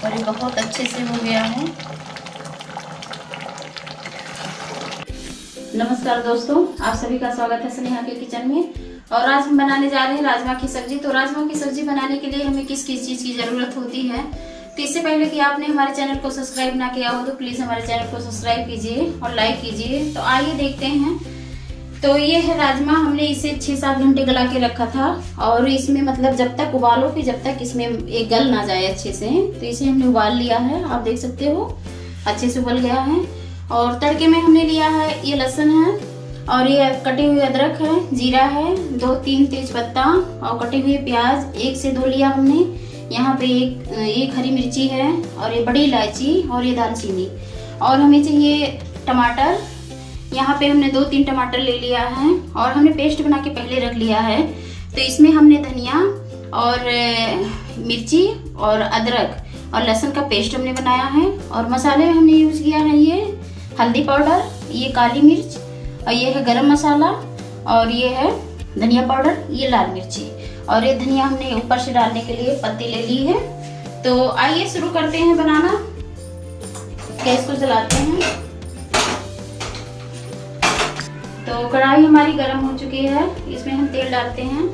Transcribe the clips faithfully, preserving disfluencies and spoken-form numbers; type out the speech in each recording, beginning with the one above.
और ये बहुत अच्छे से हो गया है। नमस्कार दोस्तों, आप सभी का स्वागत है स्नेहा के किचन में। और आज हम बनाने जा रहे हैं राजमा की सब्जी। तो राजमा की सब्जी बनाने के लिए हमें किस किस चीज़ की ज़रूरत होती है, तो इससे पहले कि आपने हमारे चैनल को सब्सक्राइब ना किया हो तो प्लीज़ हमारे चैनल को सब्सक्राइब कीजिए और लाइक कीजिए। तो आइए देखते हैं। तो ये है राजमा, हमने इसे छः सात घंटे गला के रखा था। और इसमें मतलब जब तक उबालो कि जब तक इसमें एक गल ना जाए अच्छे से, तो इसे हमने उबाल लिया है। आप देख सकते हो अच्छे से उबल गया है। और तड़के में हमने लिया है ये लहसुन है, और ये कटे हुए अदरक है, जीरा है, दो तीन तेज पत्ता और कटे हुए प्याज एक से दो लिया हमने। यहाँ पे एक एक हरी मिर्ची है, और ये बड़ी इलायची और ये दालचीनी। और हमें चाहिए टमाटर, यहाँ पे हमने दो तीन टमाटर ले लिया है और हमने पेस्ट बना के पहले रख लिया है। तो इसमें हमने धनिया और मिर्ची और अदरक और लहसुन का पेस्ट हमने बनाया है। और मसाले में हमने यूज़ किया है ये हल्दी पाउडर, ये काली मिर्च, और ये है गरम मसाला, और ये है धनिया पाउडर, ये लाल मिर्ची। और ये धनिया हमने ऊपर से डालने के लिए पत्ती ले ली है। तो आइए शुरू करते हैं बनाना। गैस को जलाते हैं। तो कढ़ाई हमारी गर्म हो चुकी है, इसमें हम तेल डालते हैं।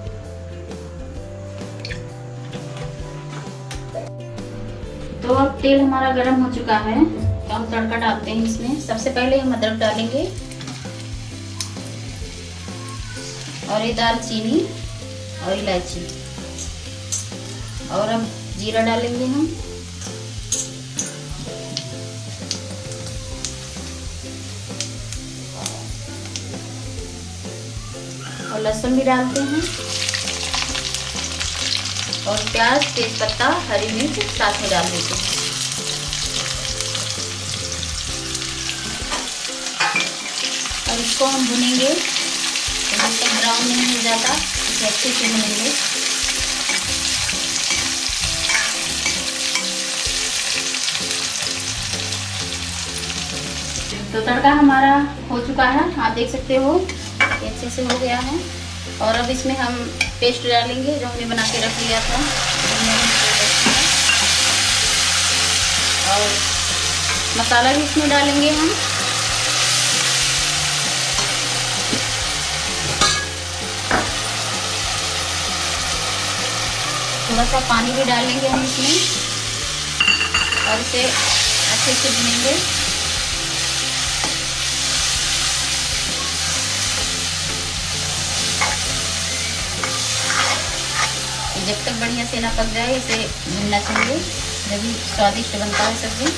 तो अब तेल हमारा गर्म हो चुका है, तो हम तड़का डालते हैं इसमें। सबसे पहले हम अदरक डालेंगे, और ये दालचीनी और इलायची, और अब जीरा डालेंगे हम, और लहसुन भी डालते हैं, और प्याज तेज पत्ता हरी मिर्च साथ में डाल देते हैं। और इसको हम भुनेंगे जब तक ब्राउन नहीं हो जाता, इसे अच्छे से भुनेंगे। तो तड़का हमारा हो चुका है, आप देख सकते हो अच्छे से हो गया है। और अब इसमें हम पेस्ट डालेंगे जो हमने बना के रख लिया था, और मसाला भी इसमें डालेंगे हम। थोड़ा सा पानी भी डालेंगे हम इसमें, और इसे अच्छे से भूनेंगे। जब तक बढ़िया से ना पक जाए इसे भूनना चाहिए, जब स्वादिष्ट बनता है सब्जी।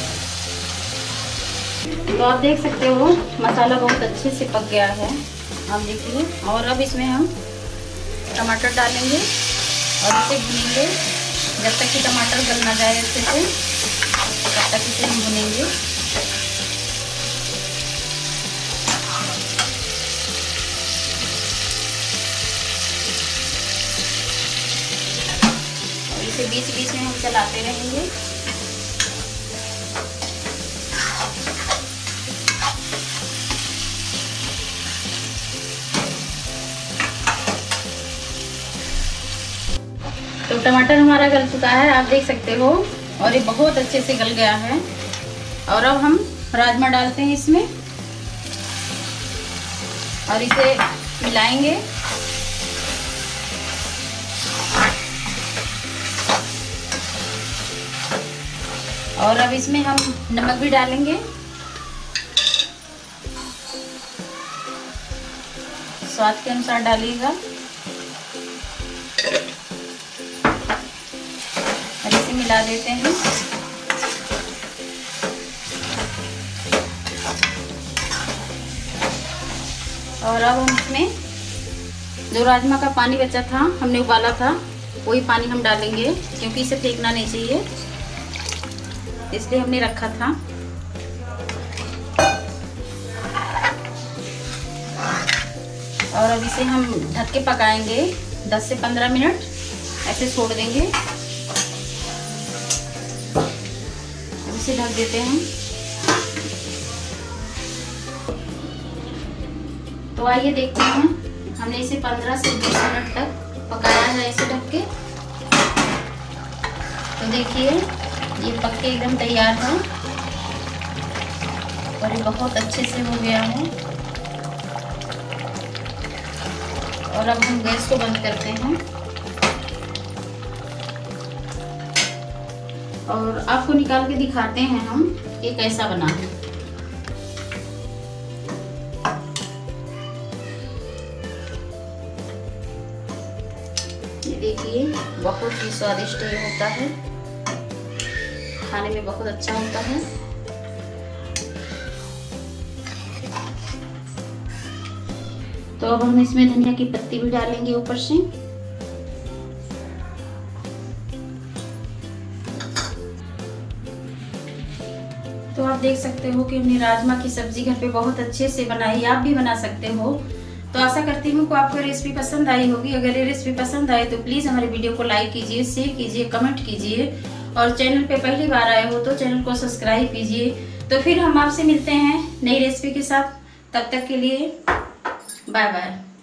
तो आप देख सकते हो मसाला बहुत अच्छे से पक गया है, आप देखिए। और अब इसमें हम टमाटर डालेंगे और इसे भूनेंगे जब तक कि टमाटर गल ना जाए अच्छे से, तब तक इसे हम भूनेंगे। इसे बीच बीच में हम चलाते रहेंगे। तो टमाटर हमारा गल चुका है, आप देख सकते हो, और ये बहुत अच्छे से गल गया है। और अब हम राजमा डालते हैं इसमें, और इसे मिलाएंगे। और अब इसमें हम नमक भी डालेंगे, स्वाद के अनुसार डालिएगा। और इसे मिला देते हैं। और अब हम इसमें जो राजमा का पानी बचा था, हमने उबाला था, वही पानी हम डालेंगे, क्योंकि इसे फेंकना नहीं चाहिए, इसलिए हमने रखा था। और अब इसे हम ढक के पकाएंगे दस से पंद्रह मिनट, ऐसे छोड़ देंगे। इसे ढक देते हैं। तो आइए देखते हैं, हमने इसे पंद्रह से बीस मिनट तक पकाया है ऐसे ढक के। तो देखिए ये पक के एकदम तैयार है और ये बहुत अच्छे से हो गया है। और अब हम गैस को बंद करते हैं और आपको निकाल के दिखाते हैं हम ये कैसा बना है। ये देखिए बहुत ही स्वादिष्ट ये होता है, खाने में बहुत अच्छा होता है। तो अब हम इसमें धनिया की पत्ती भी डालेंगे ऊपर से। तो आप देख सकते हो कि हमने राजमा की सब्जी घर पे बहुत अच्छे से बनाई, आप भी बना सकते हो। तो आशा करती हूँ कि आपको रेसिपी पसंद आई होगी। अगर ये रेसिपी पसंद आए तो प्लीज हमारे वीडियो को लाइक कीजिए, शेयर कीजिए, कमेंट कीजिए और चैनल पे पहली बार आए हो तो चैनल को सब्सक्राइब कीजिए। तो फिर हम आपसे मिलते हैं नई रेसिपी के साथ, तब तक के लिए बाय बाय।